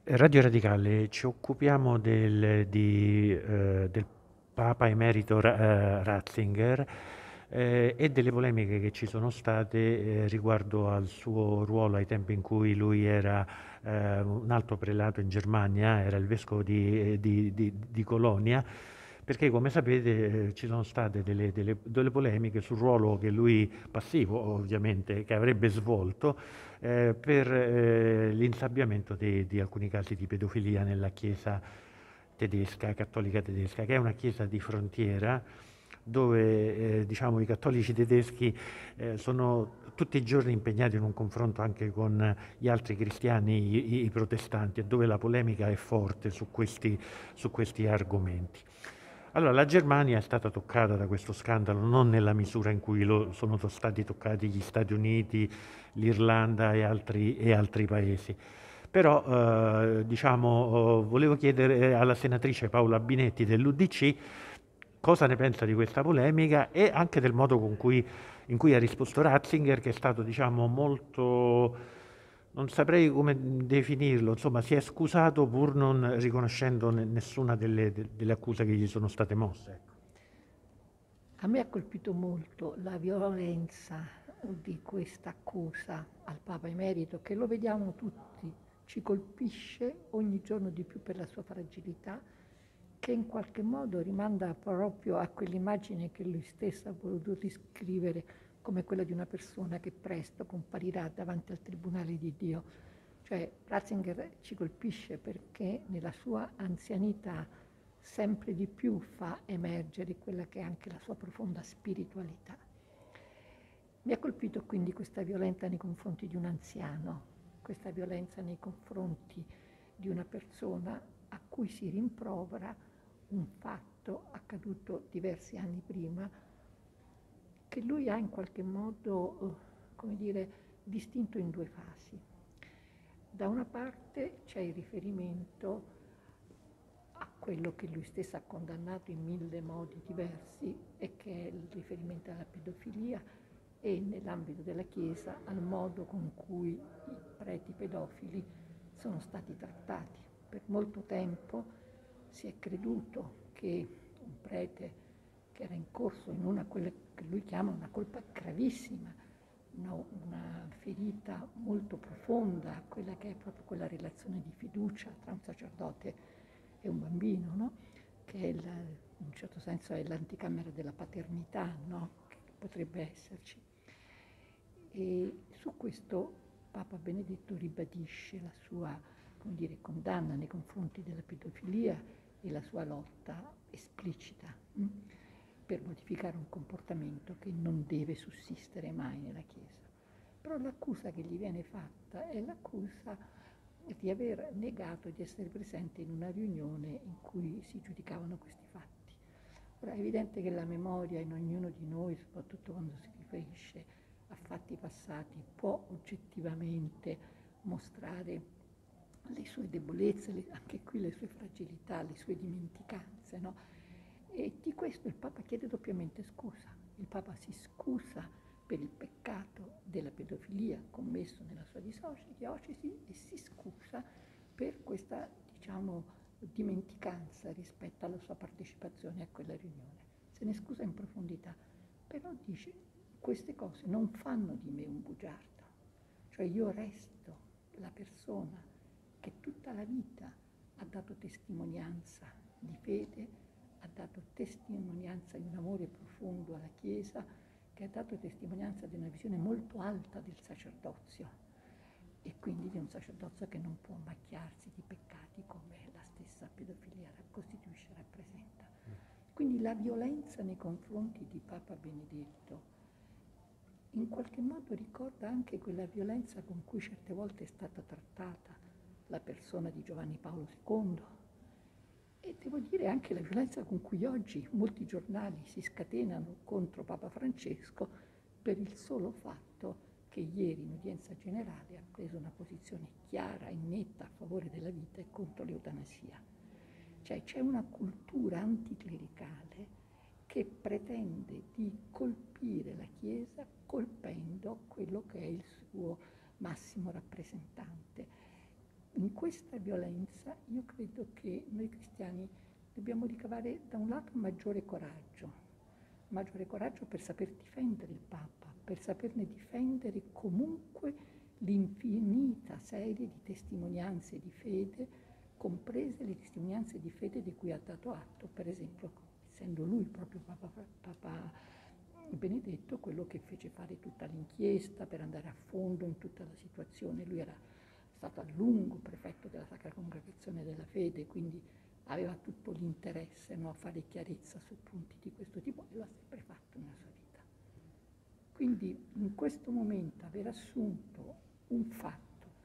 Radio Radicale ci occupiamo del Papa Emerito Ratzinger e delle polemiche che ci sono state riguardo al suo ruolo ai tempi in cui lui era un alto prelato in Germania, era il vescovo di Colonia, perché come sapete ci sono state delle polemiche sul ruolo che lui, passivo ovviamente, che avrebbe svolto per l'insabbiamento di alcuni casi di pedofilia nella Chiesa tedesca, cattolica tedesca, che è una chiesa di frontiera dove diciamo, i cattolici tedeschi sono tutti i giorni impegnati in un confronto anche con gli altri cristiani, i protestanti, e dove la polemica è forte su questi argomenti. Allora, la Germania è stata toccata da questo scandalo non nella misura in cui sono stati toccati gli Stati Uniti, l'Irlanda e altri paesi. Però, diciamo, volevo chiedere alla senatrice Paola Binetti dell'UDC cosa ne pensa di questa polemica e anche del modo in cui ha risposto Ratzinger, che è stato, diciamo, molto, non saprei come definirlo, insomma, si è scusato pur non riconoscendo nessuna delle accuse che gli sono state mosse. Ecco. A me ha colpito molto la violenza di questa accusa al Papa Emerito, che lo vediamo tutti, ci colpisce ogni giorno di più per la sua fragilità, che in qualche modo rimanda proprio a quell'immagine che lui stesso ha voluto riscrivere come quella di una persona che presto comparirà davanti al tribunale di Dio. Cioè Ratzinger ci colpisce perché nella sua anzianità sempre di più fa emergere quella che è anche la sua profonda spiritualità. Mi ha colpito quindi questa violenza nei confronti di un anziano, questa violenza nei confronti di una persona a cui si rimprovera un fatto accaduto diversi anni prima, che lui ha in qualche modo, come dire, distinto in due fasi. Da una parte c'è il riferimento a quello che lui stesso ha condannato in mille modi diversi e che è il riferimento alla pedofilia e nell'ambito della Chiesa al modo con cui i preti pedofili sono stati trattati. Per molto tempo si è creduto che un prete che era in corso in una quella che lui chiama una colpa gravissima, una ferita molto profonda, quella che è proprio quella relazione di fiducia tra un sacerdote e un bambino, no? Che è in un certo senso è l'anticamera della paternità, no? Che potrebbe esserci. E su questo Papa Benedetto ribadisce la sua, come dire, condanna nei confronti della pedofilia e la sua lotta esplicita per modificare un comportamento che non deve sussistere mai nella Chiesa. Però l'accusa che gli viene fatta è l'accusa di aver negato di essere presente in una riunione in cui si giudicavano questi fatti. Ora è evidente che la memoria in ognuno di noi, soprattutto quando si riferisce a fatti passati, può oggettivamente mostrare le sue debolezze, anche qui le sue fragilità, le sue dimenticanze, no? E di questo il Papa chiede doppiamente scusa. Il Papa si scusa per il peccato della pedofilia commesso nella sua diocesi e si scusa per questa, diciamo, dimenticanza rispetto alla sua partecipazione a quella riunione. Se ne scusa in profondità, però dice queste cose non fanno di me un bugiardo, cioè io resto la persona che tutta la vita ha dato testimonianza di fede, ha dato testimonianza di un amore profondo alla Chiesa, che ha dato testimonianza di una visione molto alta del sacerdozio e quindi di un sacerdozio che non può macchiarsi di peccati come la stessa pedofilia costituisce e rappresenta. Quindi la violenza nei confronti di Papa Benedetto in qualche modo ricorda anche quella violenza con cui certe volte è stata trattata la persona di Giovanni Paolo II e devo dire anche la violenza con cui oggi molti giornali si scatenano contro Papa Francesco per il solo fatto che ieri in udienza generale ha preso una posizione chiara e netta a favore della vita e contro l'eutanasia. Cioè c'è una cultura anticlericale che pretende di colpire la Chiesa colpendo quello che è il suo massimo rappresentante. in questa violenza io credo che noi cristiani dobbiamo ricavare da un lato maggiore coraggio per saper difendere il Papa, per saperne difendere comunque l'infinita serie di testimonianze di fede, comprese le testimonianze di fede di cui ha dato atto, per esempio, essendo lui proprio Papa Benedetto, quello che fece fare tutta l'inchiesta per andare a fondo in tutta la situazione. Lui era stato a lungo prefetto della Sacra Congregazione della Fede, quindi aveva tutto l'interesse, no, a fare chiarezza su punti di questo tipo, e lo ha sempre fatto nella sua vita. Quindi in questo momento aver assunto un fatto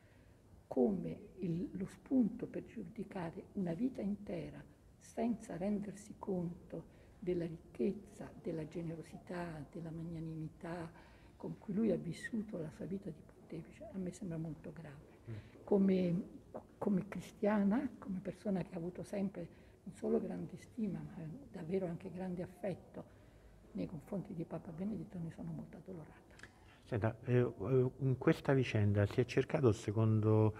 come lo spunto per giudicare una vita intera senza rendersi conto della ricchezza, della generosità, della magnanimità con cui lui ha vissuto la sua vita di pontefice, a me sembra molto grave. Come cristiana, come persona che ha avuto sempre non solo grande stima, ma davvero anche grande affetto nei confronti di Papa Benedetto, ne sono molto addolorata. Senta, in questa vicenda si è cercato, secondo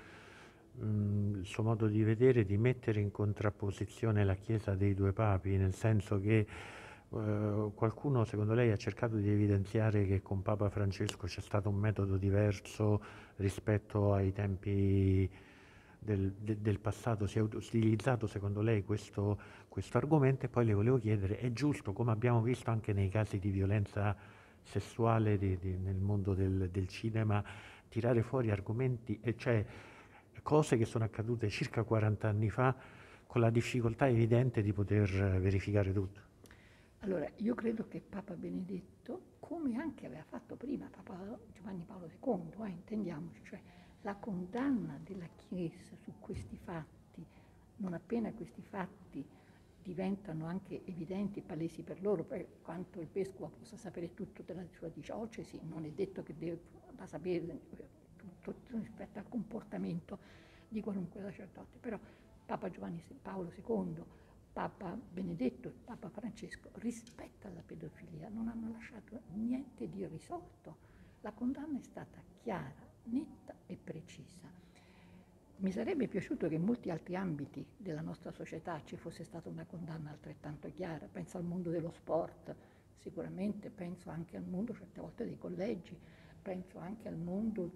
il suo modo di vedere, di mettere in contrapposizione la Chiesa dei due papi, nel senso che qualcuno, secondo lei, ha cercato di evidenziare che con Papa Francesco c'è stato un metodo diverso rispetto ai tempi del passato. Si è utilizzato, secondo lei, questo argomento, e poi le volevo chiedere, è giusto, come abbiamo visto anche nei casi di violenza sessuale nel mondo del cinema, tirare fuori argomenti, cioè cose che sono accadute circa 40 anni fa, con la difficoltà evidente di poter verificare tutto? Allora, io credo che Papa Benedetto, come anche aveva fatto prima Papa Giovanni Paolo II, intendiamoci, cioè la condanna della Chiesa su questi fatti, non appena questi fatti diventano anche evidenti, palesi per loro, poi quanto il vescovo possa sapere tutto della sua diocesi, non è detto che debba sapere tutto rispetto al comportamento di qualunque sacerdote, però Papa Giovanni Paolo II, Papa Benedetto e Papa Francesco rispetto alla pedofilia non hanno lasciato niente di irrisolto. La condanna è stata chiara, netta e precisa. Mi sarebbe piaciuto che in molti altri ambiti della nostra società ci fosse stata una condanna altrettanto chiara. Penso al mondo dello sport, sicuramente, penso anche al mondo certe volte dei collegi, penso anche al mondo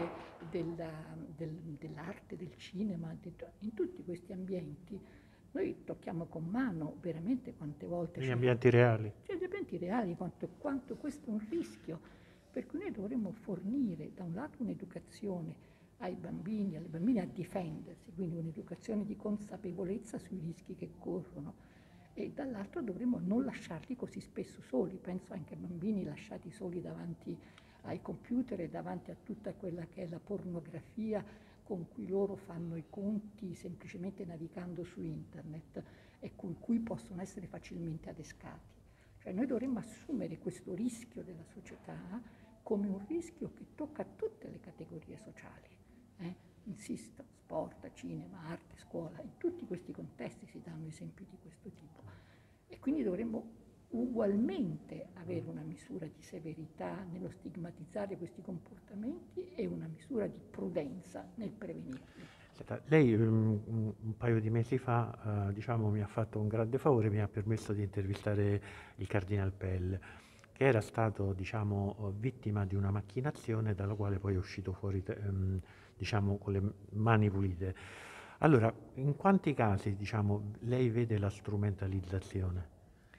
dell'arte, del cinema, in tutti questi ambienti. Noi tocchiamo con mano veramente quante volte... Negli ambienti reali. Negli ambienti reali, quanto questo è un rischio, per cui noi dovremmo fornire da un lato un'educazione ai bambini, alle bambine a difendersi, quindi un'educazione di consapevolezza sui rischi che corrono, e dall'altro dovremmo non lasciarli così spesso soli. Penso anche ai bambini lasciati soli davanti ai computer e davanti a tutta quella che è la pornografia con cui loro fanno i conti semplicemente navigando su internet e con cui possono essere facilmente adescati. Cioè noi dovremmo assumere questo rischio della società come un rischio che tocca tutte le categorie sociali. Insisto, sport, cinema, arte, scuola, in tutti questi contesti si danno esempi di questo tipo. E quindi dovremmo ugualmente avere una misura di severità nello stigmatizzare questi comportamenti e una misura di prudenza nel prevenirli. Lei un paio di mesi fa mi ha fatto un grande favore, mi ha permesso di intervistare il Cardinal Pell, che era stato vittima di una macchinazione dalla quale poi è uscito fuori con le mani pulite. Allora, in quanti casi lei vede la strumentalizzazione?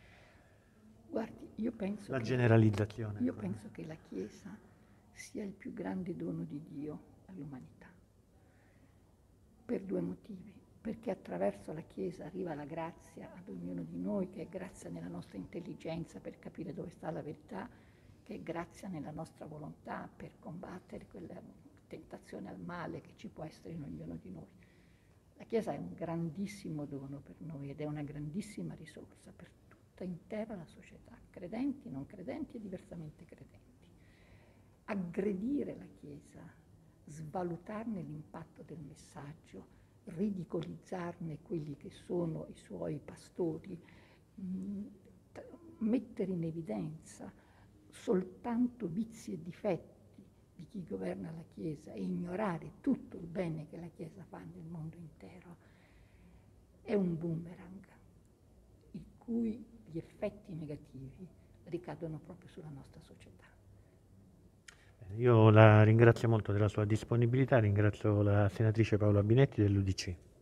Guardi, io penso la generalizzazione. Io penso che la Chiesa sia il più grande dono di Dio all'umanità, per due motivi. Perché attraverso la Chiesa arriva la grazia ad ognuno di noi, che è grazia nella nostra intelligenza per capire dove sta la verità, che è grazia nella nostra volontà per combattere quella tentazione al male che ci può essere in ognuno di noi. La Chiesa è un grandissimo dono per noi ed è una grandissima risorsa per tutta intera la società, credenti, non credenti e diversamente credenti. Aggredire la Chiesa, svalutarne l'impatto del messaggio, ridicolizzarne quelli che sono i suoi pastori, mettere in evidenza soltanto vizi e difetti di chi governa la Chiesa e ignorare tutto il bene che la Chiesa fa nel mondo intero è un boomerang, i cui gli effetti negativi ricadono proprio sulla nostra società. Io la ringrazio molto della sua disponibilità, ringrazio la senatrice Paola Binetti dell'UDC.